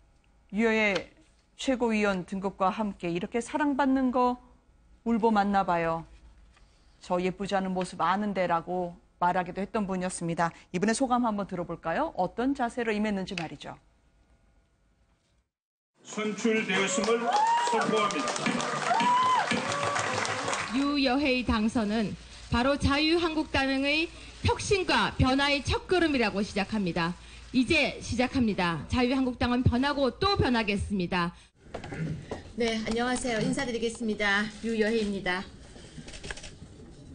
유해 최고위원 등급과 함께 이렇게 사랑받는 거 울보 맞나 봐요. 저 예쁘지 않은 모습 아는데라고 말하기도 했던 분이었습니다. 이분의 소감 한번 들어볼까요? 어떤 자세로 임했는지 말이죠. 선출되었음을 선포합니다. 유여회의 당선은 바로 자유한국당의 혁신과 변화의 첫걸음이라고 시작합니다. 이제 시작합니다. 자유한국당은 변하고 또 변하겠습니다. 네, 안녕하세요. 인사드리겠습니다. 유여회입니다.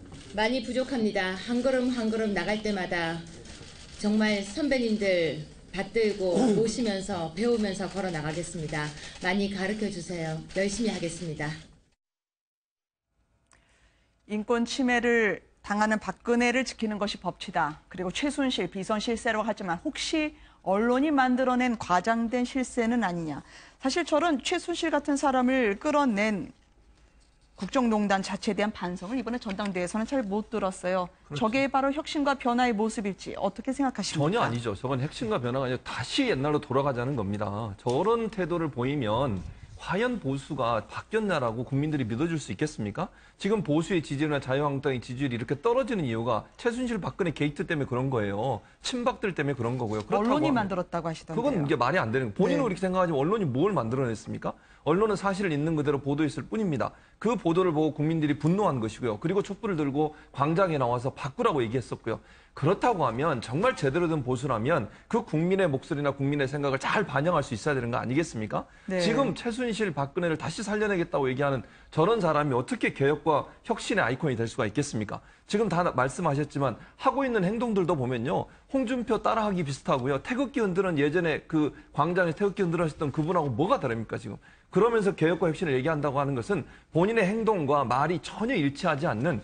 많이 부족합니다. 한 걸음 한 걸음 나갈 때마다 정말 선배님들 받들고 모시면서 배우면서 걸어 나가겠습니다. 많이 가르쳐 주세요. 열심히 하겠습니다. 인권 침해를 당하는 박근혜를 지키는 것이 법치다. 그리고 최순실, 비선 실세라고 하지만 혹시 언론이 만들어낸 과장된 실세는 아니냐. 사실 저런 최순실 같은 사람을 끌어낸 국정농단 자체에 대한 반성을 이번에 전당대회에서는 잘 못 들었어요. 그렇죠. 저게 바로 혁신과 변화의 모습일지 어떻게 생각하십니까? 전혀 아니죠. 저건 혁신과 변화가 아니라 다시 옛날로 돌아가자는 겁니다. 저런 태도를 보이면 과연 보수가 바뀌었나라고 국민들이 믿어줄 수 있겠습니까? 지금 보수의 지지율이나 자유한국당의 지지율이 이렇게 떨어지는 이유가 최순실 박근혜 게이트 때문에 그런 거예요. 친박들 때문에 그런 거고요. 언론이 만들었다고 하시던데요. 그건 이게 말이 안 되는 거예요. 본인은 네. 그렇게 생각하지만 언론이 뭘 만들어냈습니까? 언론은 사실을 있는 그대로 보도했을 뿐입니다. 그 보도를 보고 국민들이 분노한 것이고요. 그리고 촛불을 들고 광장에 나와서 바꾸라고 얘기했었고요. 그렇다고 하면 정말 제대로 된 보수라면 그 국민의 목소리나 국민의 생각을 잘 반영할 수 있어야 되는 거 아니겠습니까? 네. 지금 최순실, 박근혜를 다시 살려내겠다고 얘기하는 저런 사람이 어떻게 개혁과 혁신의 아이콘이 될 수가 있겠습니까? 지금 다 말씀하셨지만 하고 있는 행동들도 보면요. 홍준표 따라하기 비슷하고요. 태극기 흔드는 예전에 그 광장에서 태극기 흔들었던 그분하고 뭐가 다릅니까 지금? 그러면서 개혁과 혁신을 얘기한다고 하는 것은 본인의 행동과 말이 전혀 일치하지 않는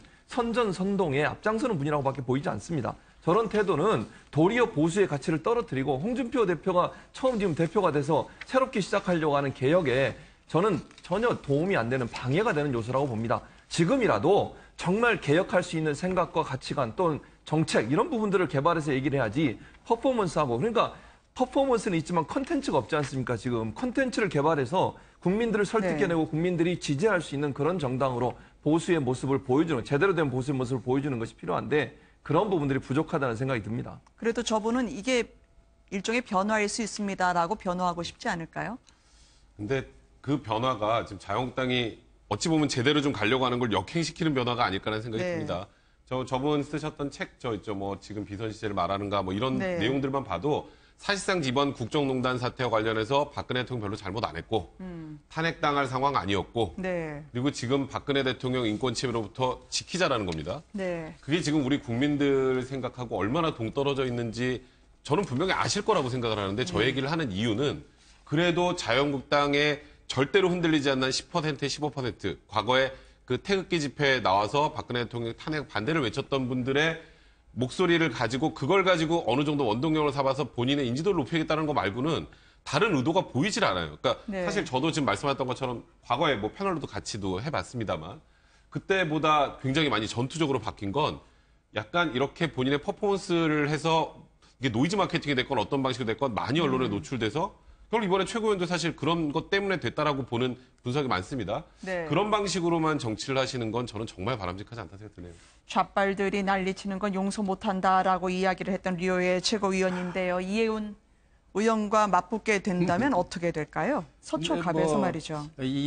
선전선동에 앞장서는 분이라고밖에 보이지 않습니다. 저런 태도는 도리어 보수의 가치를 떨어뜨리고 홍준표 대표가 처음 지금 대표가 돼서 새롭게 시작하려고 하는 개혁에 저는 전혀 도움이 안 되는 방해가 되는 요소라고 봅니다. 지금이라도 정말 개혁할 수 있는 생각과 가치관 또는 정책 이런 부분들을 개발해서 얘기를 해야지 퍼포먼스하고 그러니까 퍼포먼스는 있지만 컨텐츠가 없지 않습니까? 지금 컨텐츠를 개발해서 국민들을 설득해내고 네. 국민들이 지지할 수 있는 그런 정당으로 보수의 모습을 보여주는 제대로 된 보수의 모습을 보여주는 것이 필요한데 그런 부분들이 부족하다는 생각이 듭니다. 그래도 저분은 이게 일종의 변화일 수 있습니다라고 변호하고 싶지 않을까요? 근데 그 변화가 지금 자유한국당이 어찌 보면 제대로 좀 가려고 하는 걸 역행시키는 변화가 아닐까라는 생각이 네. 듭니다. 저 저분 쓰셨던 책 저 있죠 뭐 지금 비선 시제를 말하는가 뭐 이런 네. 내용들만 봐도 사실상 이번 국정농단 사태와 관련해서 박근혜 대통령 별로 잘못 안 했고 음. 탄핵당할 상황 아니었고 네. 그리고 지금 박근혜 대통령 인권 침해로부터 지키자라는 겁니다. 네. 그게 지금 우리 국민들 생각하고 얼마나 동떨어져 있는지 저는 분명히 아실 거라고 생각을 하는데 저 얘기를 하는 이유는 그래도 자유한국당의 절대로 흔들리지 않는 십 퍼센트, 십오 퍼센트 과거에 그 태극기 집회에 나와서 박근혜 대통령 탄핵 반대를 외쳤던 분들의 목소리를 가지고 그걸 가지고 어느 정도 원동력을 삼아서 본인의 인지도를 높이겠다는 거 말고는 다른 의도가 보이질 않아요. 그러니까 네. 사실 저도 지금 말씀하셨던 것처럼 과거에 뭐 패널로도 같이도 해봤습니다만 그때보다 굉장히 많이 전투적으로 바뀐 건 약간 이렇게 본인의 퍼포먼스를 해서 이게 노이즈 마케팅이 됐건 어떤 방식으로 됐건 많이 언론에 음. 노출돼서 그걸 이번에 최고위원도 사실 그런 것 때문에 됐다라고 보는 분석이 많습니다. 네. 그런 방식으로만 정치를 하시는 건 저는 정말 바람직하지 않다 생각이 드네요. 좌빨들이 난리치는 건 용서 못한다라고 이야기를 했던 리오의 최고위원인데요. 이해운 의원과 맞붙게 된다면 어떻게 될까요? 서초갑에서 뭐, 말이죠.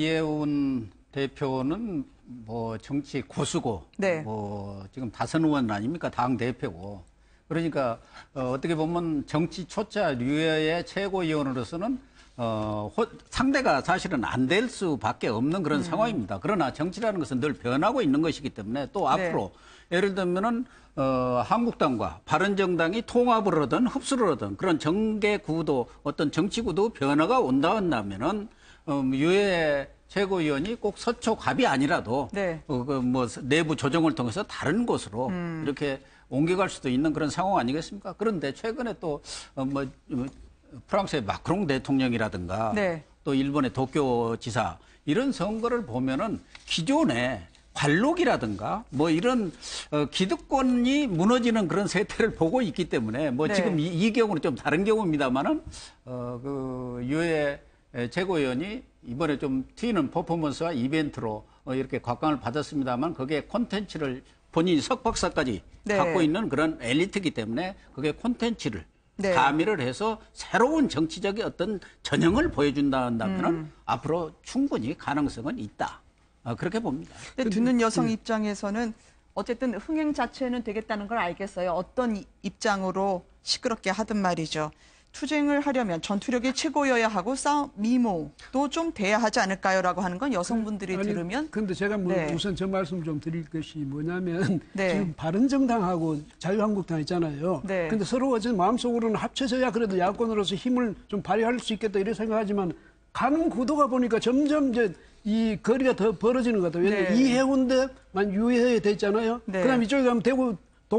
이해운 대표는 뭐 정치 고수고, 네. 뭐 지금 다선 의원 아닙니까? 당 대표고. 그러니까 어, 어떻게 보면 정치 초짜 류의 최고위원으로서는 어, 호, 상대가 사실은 안 될 수밖에 없는 그런 음. 상황입니다. 그러나 정치라는 것은 늘 변하고 있는 것이기 때문에 또 앞으로 네. 예를 들면은 어, 한국당과 바른정당이 통합을 하든 흡수를 하든 그런 정계 구도 어떤 정치 구도 변화가 온다 한다면은 어, 유해 최고위원이 꼭 서초갑이 아니라도 네. 어, 그 뭐 내부 조정을 통해서 다른 곳으로 음. 이렇게 옮겨갈 수도 있는 그런 상황 아니겠습니까? 그런데 최근에 또 어, 뭐 프랑스의 마크롱 대통령이라든가 네. 또 일본의 도쿄 지사 이런 선거를 보면은 기존에 관록이라든가 뭐 이런 어, 기득권이 무너지는 그런 세태를 보고 있기 때문에 뭐 네. 지금 이, 이 경우는 좀 다른 경우입니다만은 어, 그 유해 최고위원이 이번에 좀 튀는 퍼포먼스와 이벤트로 어, 이렇게 곽강을 받았습니다만 그게 콘텐츠를 본인이 석박사까지 네. 갖고 있는 그런 엘리트이기 때문에 그게 콘텐츠를 네. 가미를 해서 새로운 정치적인 어떤 전형을 보여준다 한다면 음. 앞으로 충분히 가능성은 있다. 어, 그렇게 봅니다. 근데 듣는 여성 입장에서는 어쨌든 흥행 자체는 되겠다는 걸 알겠어요. 어떤 입장으로 시끄럽게 하든 말이죠. 투쟁을 하려면 전투력이 최고여야 하고 싸움 미모도 좀 돼야 하지 않을까요라고 하는 건 여성분들이 아니, 들으면 근데 제가 뭐 네. 우선 저 말씀 좀 드릴 것이 뭐냐면 네. 지금 바른정당하고 자유한국당 있잖아요. 네. 근데 서로 어쨌든 마음속으로는 합쳐져야 그래도 야권으로서 힘을 좀 발휘할 수 있겠다 이렇게 생각하지만 가는 구도가 보니까 점점 이제 이 거리가 더 벌어지는 것 같아요. 왜냐면 네. 이해운대만 유해에 됐잖아요. 네. 그다음 이쪽에 가면 대구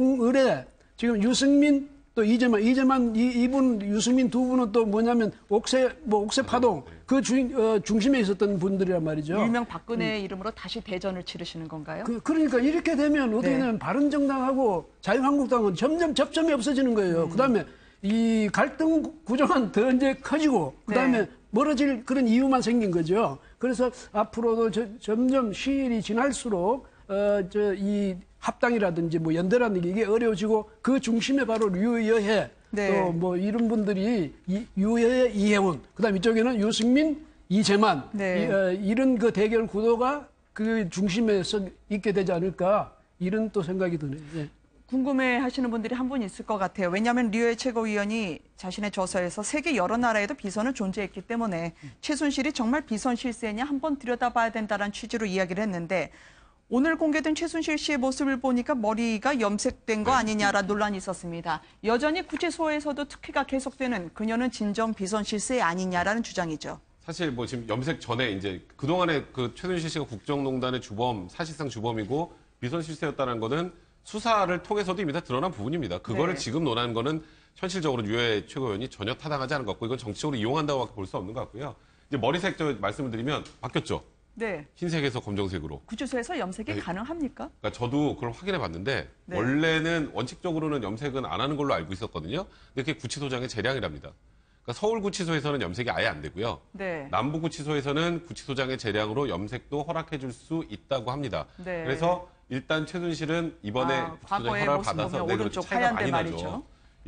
동을에 지금 유승민 또 이재만, 이재만 이, 이분 유승민 두 분은 또 뭐냐면 옥새 뭐 옥새 파동 그 주, 어, 중심에 있었던 분들이란 말이죠. 일명 박근혜 음. 이름으로 다시 대전을 치르시는 건가요? 그, 그러니까 이렇게 되면 어떻게 되면 네. 바른정당하고 자유한국당은 점점 접점이 없어지는 거예요. 음. 그다음에 이 갈등 구조만 더 이제 커지고 그다음에 네. 멀어질 그런 이유만 생긴 거죠. 그래서 앞으로도 저, 점점 시일이 지날수록 어, 저, 이 합당이라든지 뭐 연대라든지 이게 어려워지고 그 중심에 바로 류여해 네. 또 뭐 이런 분들이 이, 유여해 이해운 그다음 이쪽에는 유승민 이재만 네. 이, 어, 이런 그 대결 구도가 그 중심에 서 있게 되지 않을까 이런 또 생각이 드네요. 네. 궁금해하시는 분들이 한 분 있을 것 같아요. 왜냐하면 류해 최고위원이 자신의 저서에서 세계 여러 나라에도 비선은 존재했기 때문에 최순실이 정말 비선 실세냐 한번 들여다봐야 된다는 취지로 이야기를 했는데 오늘 공개된 최순실 씨의 모습을 보니까 머리가 염색된 거 아니냐라는 논란이 있었습니다. 여전히 구치소에서도 특혜가 계속되는 그녀는 진정 비선 실세 아니냐라는 주장이죠. 사실 뭐 지금 염색 전에 이제 그동안에 그 최순실 씨가 국정농단의 주범, 사실상 주범이고 비선 실세였다는 거는 수사를 통해서도 이미 다 드러난 부분입니다. 그거를 네. 지금 논하는 거는 현실적으로 유해 최고위원이 전혀 타당하지 않은 것 같고 이건 정치적으로 이용한다고밖에 볼 수 없는 것 같고요. 이제 머리색 저 말씀을 드리면 바뀌었죠. 네. 흰색에서 검정색으로. 구치소에서 염색이 네. 가능합니까? 그러니까 저도 그걸 확인해 봤는데 네. 원래는 원칙적으로는 염색은 안 하는 걸로 알고 있었거든요. 근데 그게 구치소장의 재량이랍니다. 그러니까 서울구치소에서는 염색이 아예 안 되고요. 네. 남부구치소에서는 구치소장의 재량으로 염색도 허락해 줄 수 있다고 합니다. 네. 그래서 일단 최순실은 이번에 아, 구치소장의 허락을 받아서 네, 그렇죠. 차이가 많이 말이죠. 나죠.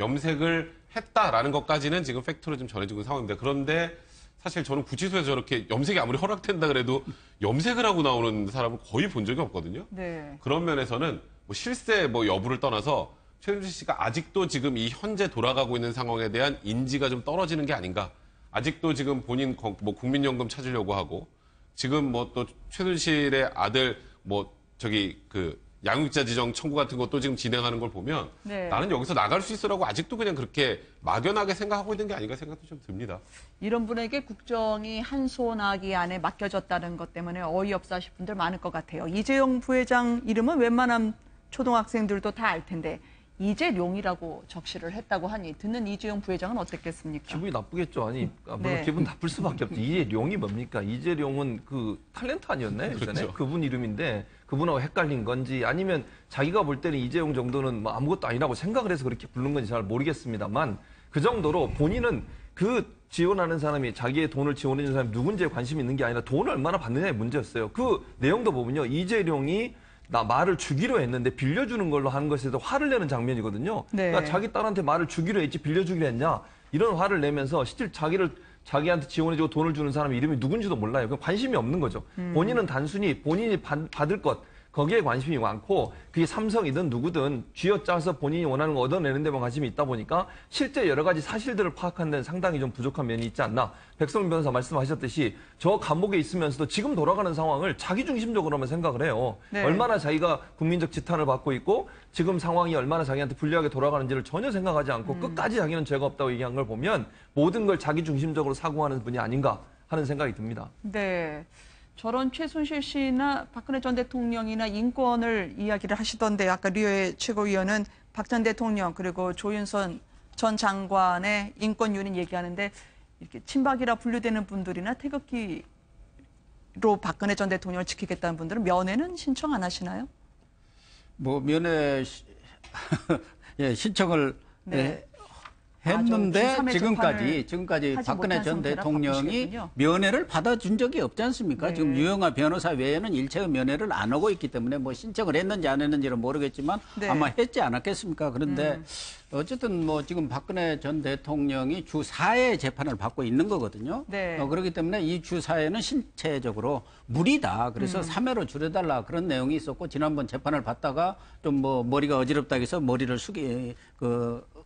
염색을 했다라는 것까지는 지금 팩트로 좀 전해지고 있는 상황입니다. 그런데 사실 저는 구치소에서 저렇게 염색이 아무리 허락된다 그래도 염색을 하고 나오는 사람을 거의 본 적이 없거든요. 네. 그런 면에서는 뭐 실세 뭐 여부를 떠나서 최순실 씨가 아직도 지금 이 현재 돌아가고 있는 상황에 대한 인지가 좀 떨어지는 게 아닌가. 아직도 지금 본인 뭐 국민연금 찾으려고 하고 지금 뭐 또 최순실의 아들 뭐 저기 그 양육자 지정 청구 같은 것도 지금 진행하는 걸 보면 네. 나는 여기서 나갈 수 있어라고 아직도 그냥 그렇게 막연하게 생각하고 있는 게 아닌가 생각도 좀 듭니다. 이런 분에게 국정이 한 소나기 안에 맡겨졌다는 것 때문에 어이없어 하실 분들 많을 것 같아요. 이재용 부회장 이름은 웬만한 초등학생들도 다 알 텐데 이재룡이라고 적시를 했다고 하니 듣는 이재용 부회장은 어땠겠습니까? 기분이 나쁘겠죠. 아니 물론 네. 기분 나쁠 수밖에 없죠. 이재룡이 뭡니까? 이재룡은 그 탤런트 아니었나요? 예전에? 그렇죠. 그분 이름인데 그분하고 헷갈린 건지 아니면 자기가 볼 때는 이재용 정도는 뭐 아무것도 아니라고 생각을 해서 그렇게 부른 건지 잘 모르겠습니다만 그 정도로 본인은 그 지원하는 사람이 자기의 돈을 지원해주는 사람이 누군지에 관심이 있는 게 아니라 돈을 얼마나 받느냐의 문제였어요. 그 내용도 보면요. 이재룡이 나 말을 주기로 했는데 빌려주는 걸로 하는 것에 대해서 화를 내는 장면이거든요. 네. 그러니까 자기 딸한테 말을 주기로 했지 빌려주기로 했냐 이런 화를 내면서 실제 자기를 자기한테 지원해주고 돈을 주는 사람의 이름이 누군지도 몰라요. 그 관심이 없는 거죠. 음. 본인은 단순히 본인이 받, 받을 것 거기에 관심이 많고 그게 삼성이든 누구든 쥐어짜서 본인이 원하는 거 얻어내는 데만 관심이 있다 보니까 실제 여러 가지 사실들을 파악하는 데는 상당히 좀 부족한 면이 있지 않나. 백성민 변호사 말씀하셨듯이 저 감옥에 있으면서도 지금 돌아가는 상황을 자기중심적으로만 생각을 해요. 네. 얼마나 자기가 국민적 지탄을 받고 있고 지금 상황이 얼마나 자기한테 불리하게 돌아가는지를 전혀 생각하지 않고 음. 끝까지 자기는 죄가 없다고 얘기한 걸 보면 모든 걸 자기중심적으로 사고하는 분이 아닌가 하는 생각이 듭니다. 네. 저런 최순실 씨나 박근혜 전 대통령이나 인권을 이야기를 하시던데 아까 류해 최고위원은 박 전 대통령 그리고 조윤선 전 장관의 인권 유린 얘기하는데 이렇게 친박이라 분류되는 분들이나 태극기로 박근혜 전 대통령을 지키겠다는 분들은 면회는 신청 안 하시나요? 뭐 면회 시, 예, 신청을 네. 예, 했는데 아, 지금까지 지금까지 박근혜 전 대통령이 면회를 받아준 적이 없지 않습니까? 네. 지금 유영하 변호사 외에는 일체의 면회를 안 하고 있기 때문에 뭐 신청을 했는지 안 했는지는 모르겠지만 네. 아마 했지 않았겠습니까? 그런데 음. 어쨌든 뭐 지금 박근혜 전 대통령이 주 사 회 재판을 받고 있는 거거든요. 네. 어, 그렇기 때문에 이 주 사 회는 신체적으로 무리다. 그래서 음. 삼 회로 줄여달라 그런 내용이 있었고 지난번 재판을 받다가 좀 뭐 머리가 어지럽다 해서 머리를 숙이 그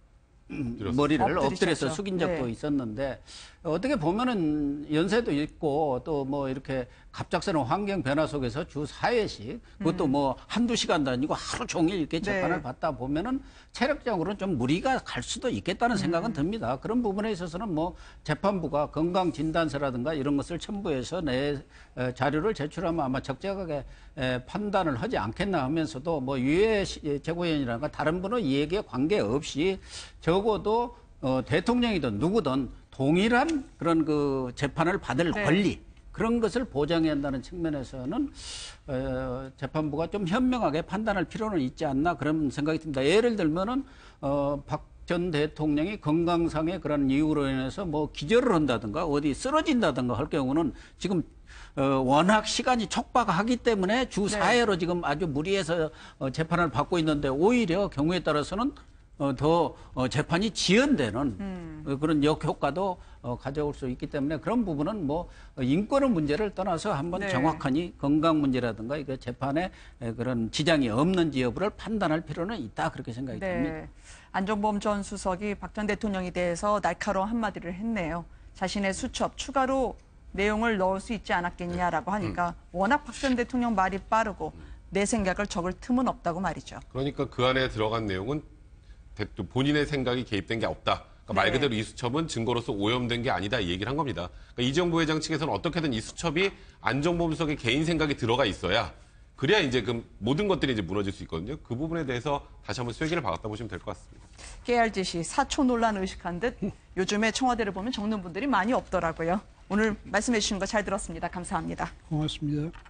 머리를 엎드리셨죠. 엎드려서 숙인 적도 네. 있었는데 어떻게 보면은 연세도 있고 또 뭐 이렇게 갑작스러운 환경 변화 속에서 주 사 회씩 그것도 음. 뭐 한두 시간도 아니고 하루 종일 이렇게 재판을 네. 받다 보면은 체력적으로는 좀 무리가 갈 수도 있겠다는 생각은 음. 듭니다. 그런 부분에 있어서는 뭐 재판부가 건강 진단서라든가 이런 것을 첨부해서 내 에, 자료를 제출하면 아마 적절하게 에, 판단을 하지 않겠나 하면서도 뭐 유해 시- 최고위원이라든가 다른 분의 이야기에 관계없이 적어도 어, 대통령이든 누구든 동일한 그런 그 재판을 받을 네. 권리 그런 것을 보장해야 한다는 측면에서는 어, 재판부가 좀 현명하게 판단할 필요는 있지 않나 그런 생각이 듭니다. 예를 들면은 어, 박 전 대통령이 건강상의 그런 이유로 인해서 뭐 기절을 한다든가 어디 쓰러진다든가 할 경우는 지금 어, 워낙 시간이 촉박하기 때문에 주 사 회로 지금 아주 무리해서 어, 재판을 받고 있는데 오히려 경우에 따라서는 어, 더 어, 재판이 지연되는 음. 어, 그런 역효과도 어, 가져올 수 있기 때문에 그런 부분은 뭐 어, 인권의 문제를 떠나서 한번 네. 정확하니 건강 문제라든가 이거 재판에 에, 그런 지장이 없는지 여부를 판단할 필요는 있다 그렇게 생각이 듭니다. 네. 안종범 전 수석이 박 전 대통령에 대해서 날카로운 한마디를 했네요. 자신의 수첩 추가로 내용을 넣을 수 있지 않았겠냐라고 하니까 워낙 박 전 대통령 말이 빠르고 내 생각을 적을 틈은 없다고 말이죠. 그러니까 그 안에 들어간 내용은 대- 본인의 생각이 개입된 게 없다. 그러니까 말 네. 그대로 이 수첩은 증거로서 오염된 게 아니다 이 얘기를 한 겁니다. 그러니까 이재용 부회장 측에서는 어떻게든 이 수첩이 안종범 수석의 개인 생각이 들어가 있어야 그래야 이제 그 모든 것들이 이제 무너질 수 있거든요. 그 부분에 대해서 다시 한번 쐐기를 박았다 보시면 될 것 같습니다. 깨알짓이 사초 논란 의식한 듯 요즘에 청와대를 보면 적는 분들이 많이 없더라고요. 오늘 말씀해 주신 거 잘 들었습니다. 감사합니다. 고맙습니다.